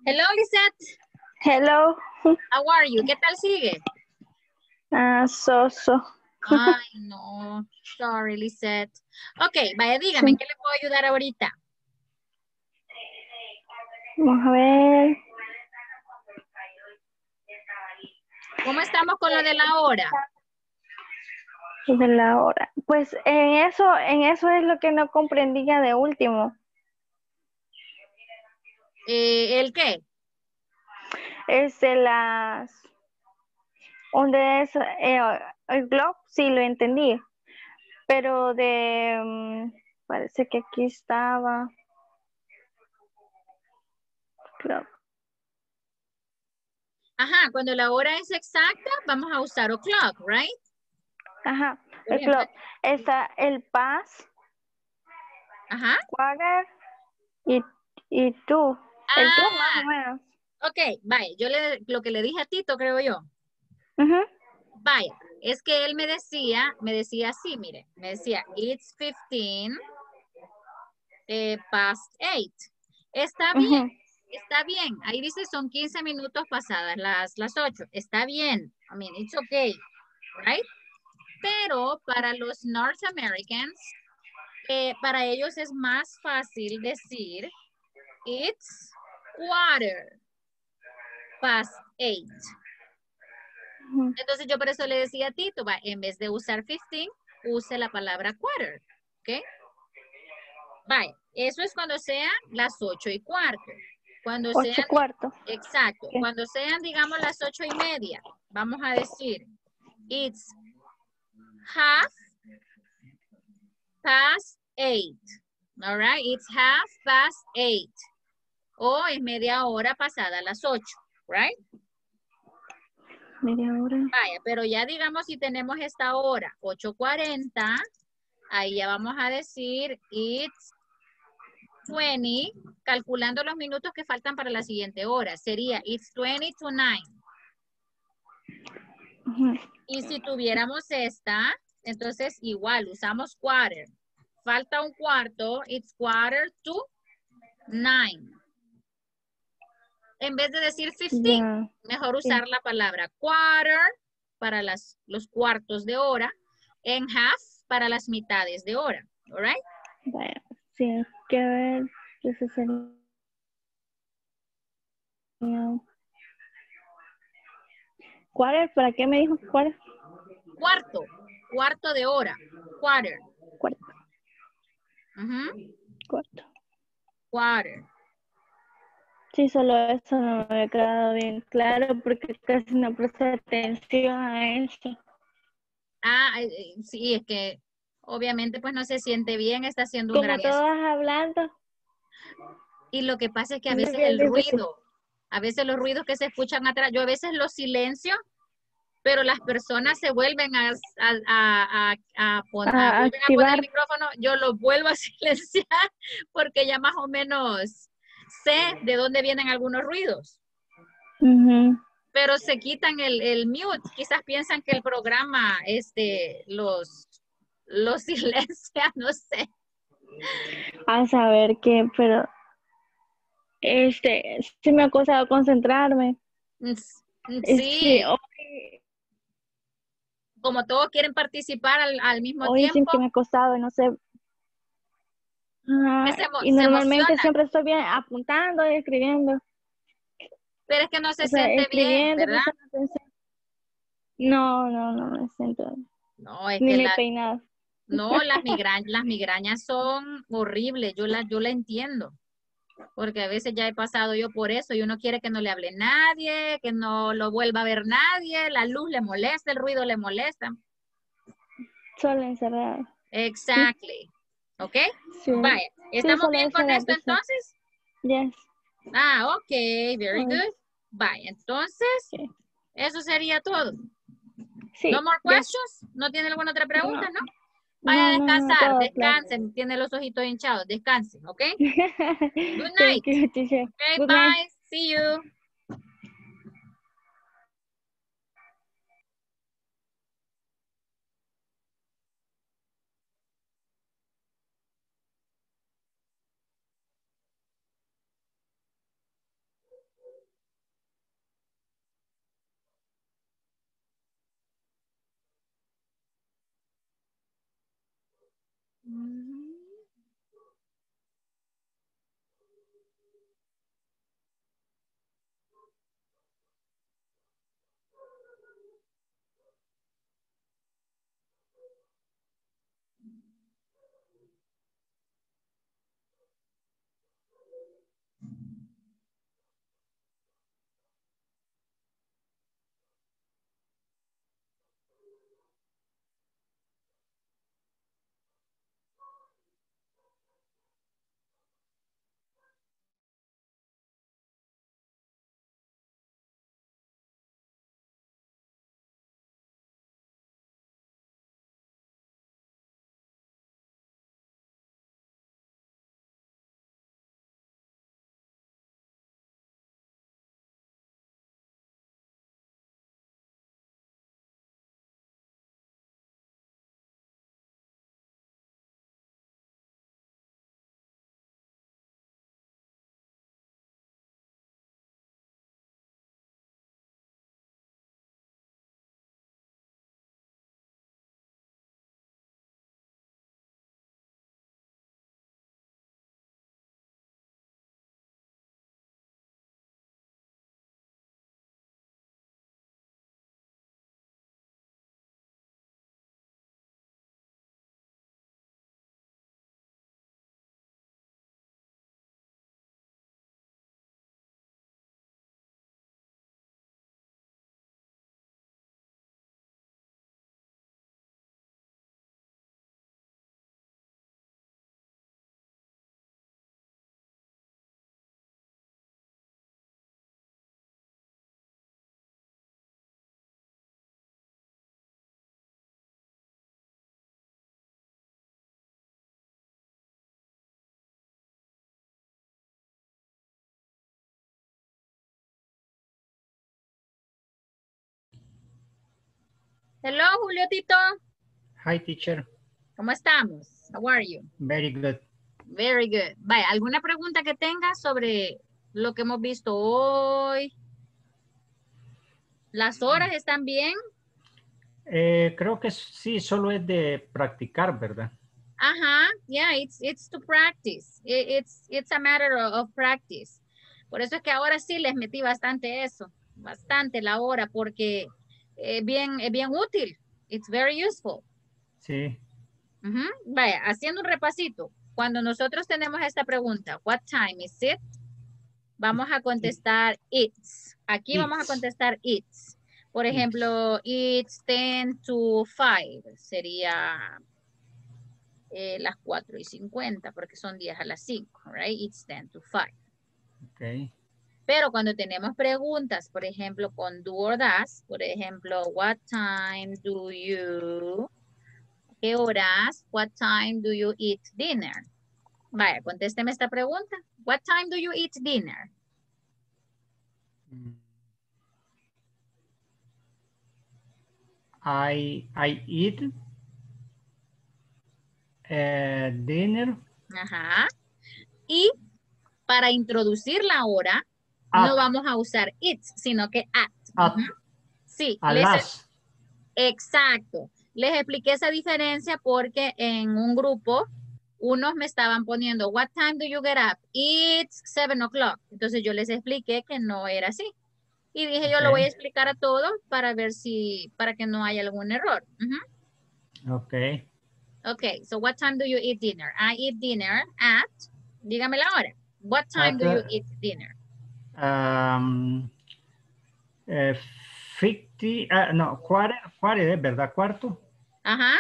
Hello, Lisette. Hello. How are you? ¿Qué tal sigue? So. Ay, no. Sorry, Lisette. Ok, vaya, dígame, ¿en Sí. qué le puedo ayudar ahorita? Vamos a ver. ¿Cómo estamos con lo de la hora? De la hora. Pues en eso es lo que no comprendía de último. ¿El qué? Las donde es el globe, sí lo entendí. Pero parece que aquí estaba. Globe. Ajá, cuando la hora es exacta, vamos a usar o'clock, right? Ajá, Por el ejemplo, globe. Está el past, ajá. quarter y tú. El tú más o Ah, menos. ok, vaya, lo que le dije a Tito, creo yo. Ujú. Vaya, es que él me decía así, mire, me decía, it's 15 past 8. Está bien, Ujú. está bien. Ahí dice son 15 minutos pasadas las 8. Está bien. I mean, it's okay, right? Pero para los North Americans, para ellos es más fácil decir it's quarter past 8. Ujú. Entonces yo por eso le decía a Tito, va, en vez de usar 15, use la palabra quarter, ¿ok? Vaya, eso es cuando sean las 8:15. Cuando sean, 8:15. exacto, Okay. cuando sean, digamos, las 8:30, vamos a decir, it's half past 8. All right, it's half past 8. O es media hora pasada las 8, right? Media hora. Vaya, pero ya digamos si tenemos esta hora, 8:40, ahí ya vamos a decir it's 20, calculando los minutos que faltan para la siguiente hora. Sería it's 20 to 9. Ujú. Y si tuviéramos esta, entonces igual usamos quarter. Falta un cuarto, it's quarter to 9. En vez de decir 15, Ya. mejor Sí. usar la palabra quarter para los cuartos de hora, en half para las mitades de hora. All right? Vaya. Sí, hay que ver. Eso sería. ¿Cuál? ¿Para qué me dijo? ¿Cuál? Cuarto de hora, quarter. Cuarto. Cuarto. Quarter. Sí, solo eso no me había quedado bien claro porque casi no presté atención a eso. Sí, es que obviamente pues no se siente bien, está haciendo un Como gran todas esfuerzo. hablando, Y lo que pasa es que a es veces bien el difícil. ruido, a veces los ruidos que se escuchan atrás, yo a veces los silencio, pero las personas se vuelven A vuelven a poner el activar. micrófono, yo los vuelvo a silenciar porque ya más o menos sé de dónde vienen algunos ruidos. Ujú. Pero se quitan el mute, quizás piensan que el programa los silencia, no sé. A saber qué, pero sí me ha costado concentrarme. Sí, Sí, como todos quieren participar al mismo hoy sí tiempo, que me ha costado, no sé. que Y se normalmente emocionan, siempre estoy bien apuntando y escribiendo. pero es que no se O sea, siente bien, escribiendo, ¿verdad? prestando atención. No me siento. No, es Ni que me he peinado. no, las migrañas son horribles, yo la entiendo, porque a veces ya he pasado yo por eso y uno quiere que no le hable nadie, que no lo vuelva a ver nadie, la luz le molesta, el ruido le molesta. Solo encerrada. Exactly. ¿Ok? Sí. Vaya, Sí, ¿estamos solo bien eso con era esto decir. entonces? Yes. Ok, very Ay, good. Vaya, entonces, okay. eso sería todo. No Sí, more yes. questions? ¿No tiene alguna otra pregunta, No, no? Vaya a no, descansar, todo claro. descansen, tiene los ojitos hinchados, descansen, ¿ok? Good night. Thank you, teacher. Okay, Good night. bye. See you. Mhm. Hello, Julio Tito. Hi, teacher. ¿Cómo estamos? How are you? Very good. Very good. Vaya, ¿alguna pregunta que tengas sobre lo que hemos visto hoy? ¿Las horas están bien? Creo que sí, solo es de practicar, ¿verdad? Ajá, yeah, it's to practice. It's a matter of practice. Por eso es que ahora sí les metí bastante eso, bastante la hora, porque es bien útil. It's very useful. Sí. Ujú. Vaya, haciendo un repasito. Cuando nosotros tenemos esta pregunta, what time is it? Vamos a contestar it's. Aquí vamos a contestar it's. Por ejemplo, it's 10 to 5. Sería las 4:50 porque son 10 a las 5, right? It's 10 to 5. Ok. Pero cuando tenemos preguntas, por ejemplo, con do or does, por ejemplo, what time do you, ¿qué horas? What time do you eat dinner? Vaya, contésteme esta pregunta. What time do you eat dinner? I eat dinner. Ajá. Y para introducir la hora, no vamos a usar it's, sino que at. At. Sí. A las. Exacto. Les expliqué esa diferencia porque en un grupo, unos me estaban poniendo, what time do you get up? It's 7 o'clock. Entonces yo les expliqué que no era así. Y dije, yo lo voy a explicar a todos para ver si, para que no haya algún error. Ok. Okay, so what time do you eat dinner? I eat dinner at, dígame la hora. What time do you eat dinner? 50, no, quarter, es verdad, cuarto. Ajá.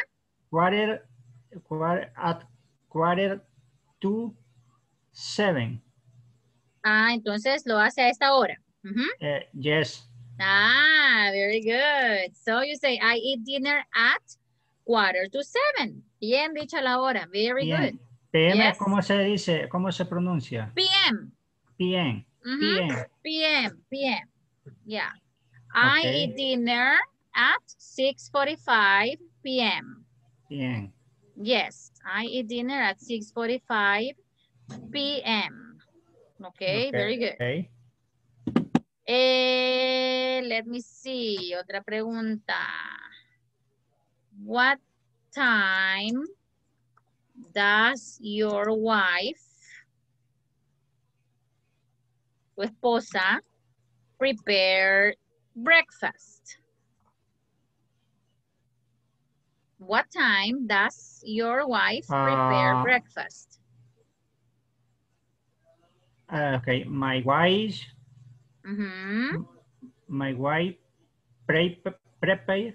Quarter to 7. Ah, entonces lo hace a esta hora. Yes. Ah, very good. So you say, I eat dinner at 6:45. Bien dicha la hora. Very Bien. good. PM, Yes. ¿cómo se dice? ¿Cómo se pronuncia? PM. PM. PM. PM. PM. Yeah. I Okay. eat dinner at 6:45 p.m. Bien. Yes, I eat dinner at 6:45 p.m. Okay, very good. Okay. Let me see. Otra pregunta. What time does your wife, tu esposa, prepare breakfast? What time does your wife prepare breakfast? Okay, my wife prepare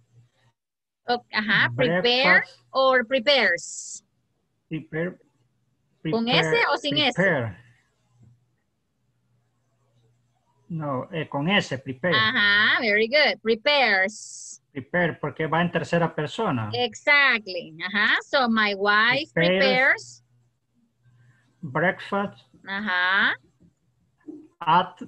Ajá, prepare breakfast. or prepares. Prepare, ¿Con S o sin S? prepare. No, con S, prepare. Ajá, very good. Prepares. Prepare, porque va en tercera persona. Exactly. Ajá, so my wife prepares. Breakfast. Ajá. At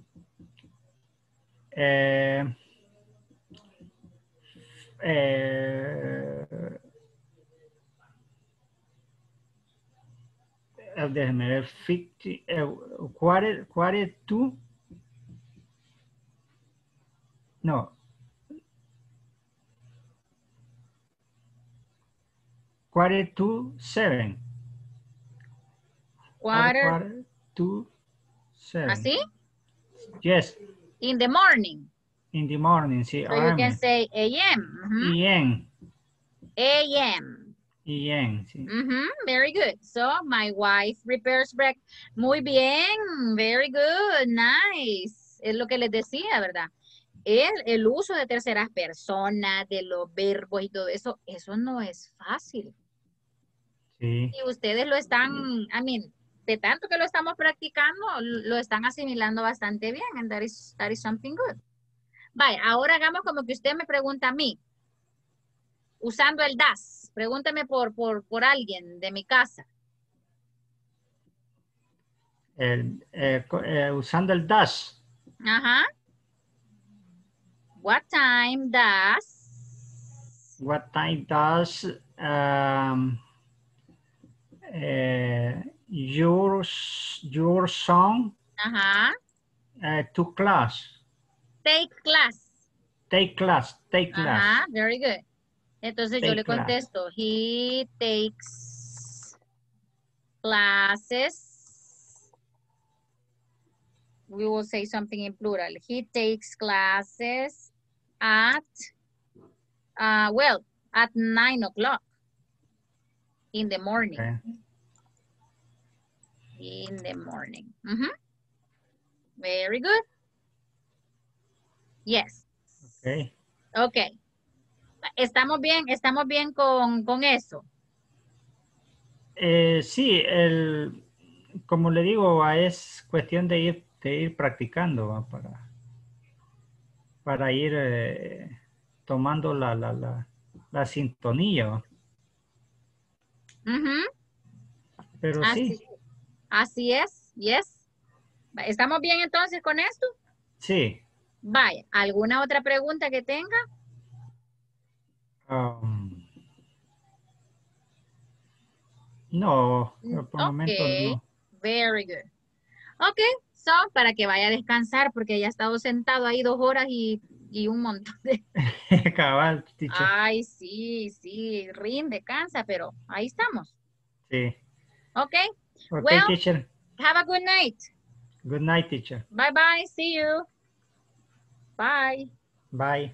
déjeme ver, 50, quarter to, no, quarter to 7. Quarter to 7. ¿Así? Yes. In the morning. In the morning, sí. So you can say AM. AM. AM. AM, sí. Very good. So my wife prepares breakfast. Muy bien. Very good. Nice. Es lo que les decía, ¿verdad? El uso de terceras personas, de los verbos y todo eso, eso no es fácil. Sí. Y ustedes lo están, de tanto que lo estamos practicando, lo están asimilando bastante bien. And that is something good. Vaya, ahora hagamos como que usted me pregunta a mí, usando el das. Pregúnteme por alguien de mi casa. Usando el dash. Ajá. What time does your son ajá. To class? Take class. Take class. Ajá, very good. Entonces yo le class. contesto, he takes classes. We will say something in plural. He takes classes at, at 9 o'clock in the morning. Okay. In the morning. Very good. Yes. Okay. Okay. ¿Estamos bien con eso? Sí, como le digo, es cuestión de ir practicando, ¿va? para ir tomando la sintonía, ¿va? Pero sí. Así es, yes. ¿Estamos bien entonces con esto? Sí. Vaya, ¿alguna otra pregunta que tenga? No, por el momento no. Very good. Ok, so, para que vaya a descansar, porque ya ha estado sentado ahí 2 horas y un montón de... Cabal, teacher. Ay, sí, rinde, cansa, pero ahí estamos. Sí. Ok, Okay, teacher. Have a good night. Good night, teacher. Bye, see you. Bye. Bye.